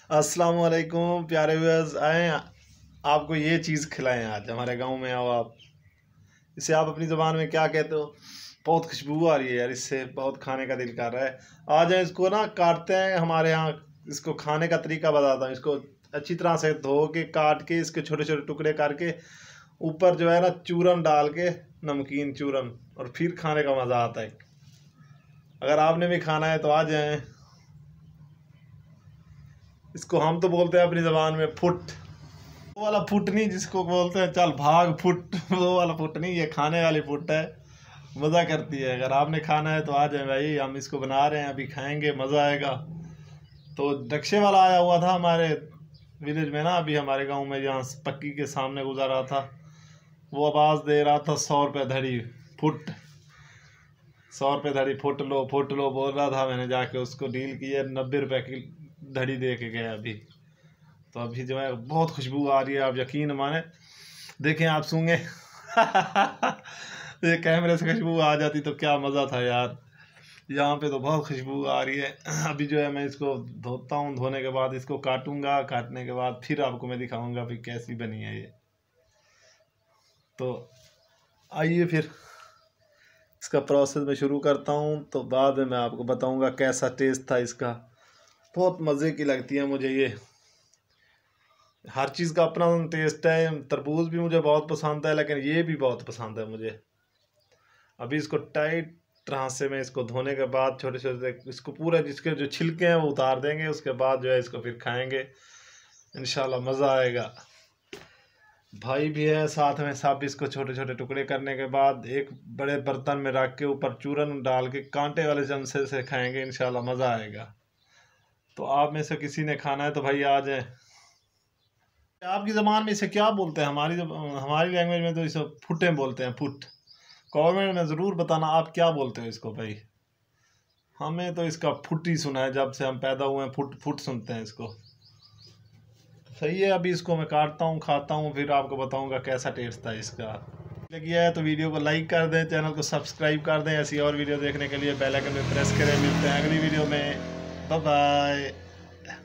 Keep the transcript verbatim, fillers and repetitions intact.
अस्सलाम वालेकुम प्यारे व्यूअर्स, आए आपको ये चीज़ खिलाएं। आज हमारे गांव में आओ आप। इसे आप अपनी ज़ुबान में क्या कहते हो? बहुत खुशबू आ रही है यार, इससे बहुत खाने का दिल कर रहा है। आ जाए, इसको ना काटते हैं हमारे यहाँ। इसको खाने का तरीका बताता हूँ। इसको अच्छी तरह से धो के काट के इसके छोटे छोटे टुकड़े करके ऊपर जो है ना चूरन डाल के, नमकीन चूरन, और फिर खाने का मज़ा आता है। अगर आपने भी खाना है तो आ जाएं। इसको हम तो बोलते हैं अपनी ज़बान में फुट। वो वाला फुट नहीं जिसको बोलते हैं चल भाग फुट, वो वाला फुट नहीं, ये खाने वाली फुट है। मज़ा करती है। अगर आपने खाना है तो आ जाए भाई, हम इसको बना रहे हैं, अभी खाएंगे, मज़ा आएगा। तो रिक्शे वाला आया हुआ था हमारे विलेज में ना, अभी हमारे गांव में, जहाँ पक्की के सामने गुजर रहा था। वो आवाज़ दे रहा था सौ रुपये धड़ी फुट, सौ रुपये धड़ी फुट लो फुट लो बोल रहा था। मैंने जाके उसको डील की है, नब्बे रुपये की धड़ी दे के गया अभी। तो अभी जो है बहुत खुशबू आ रही है, आप यकीन माने। देखें आप सूंघे ये कैमरे से खुशबू आ जाती तो क्या मज़ा था यार। यहाँ पे तो बहुत खुशबू आ रही है। अभी जो है मैं इसको धोता हूँ, धोने के बाद इसको काटूंगा, काटने के बाद फिर आपको मैं दिखाऊंगा भाई कैसी बनी है ये। तो आइए फिर इसका प्रोसेस मैं शुरू करता हूँ, तो बाद में मैं आपको बताऊंगा कैसा टेस्ट था इसका। बहुत मज़े की लगती है मुझे ये। हर चीज़ का अपना टेस्ट है। तरबूज भी मुझे बहुत पसंद है, लेकिन ये भी बहुत पसंद है मुझे। अभी इसको टाइट तरह से मैं इसको धोने के बाद छोटे छोटे इसको पूरा जिसके जो छिलके हैं वो उतार देंगे। उसके बाद जो है इसको फिर खाएंगे, इंशाल्लाह मज़ा आएगा। भाई भी है साथ में, सब इसको छोटे छोटे टुकड़े करने के बाद एक बड़े बर्तन में रख के ऊपर चूरन डाल के कांटे वाले चमचे से खाएंगे, इंशाल्लाह मज़ा आएगा। तो आप में से किसी ने खाना है तो भाई आ जाए। आपकी ज़बान में इसे क्या बोलते हैं? हमारी हमारी लैंग्वेज में तो इसे फुटे बोलते हैं, फुट। कमेंट में ज़रूर बताना आप क्या बोलते हो इसको भाई। हमें तो इसका फुट ही सुना है, जब से हम पैदा हुए हैं फुट फुट सुनते हैं इसको। सही है, अभी इसको मैं काटता हूँ, खाता हूँ, फिर आपको बताऊँगा कैसा टेस्ट था इसका। लगी है तो वीडियो को लाइक कर दें, चैनल को सब्सक्राइब कर दें। ऐसी और वीडियो देखने के लिए बेल आइकन में प्रेस करें। मिलते हैं अगली वीडियो में। Bye bye.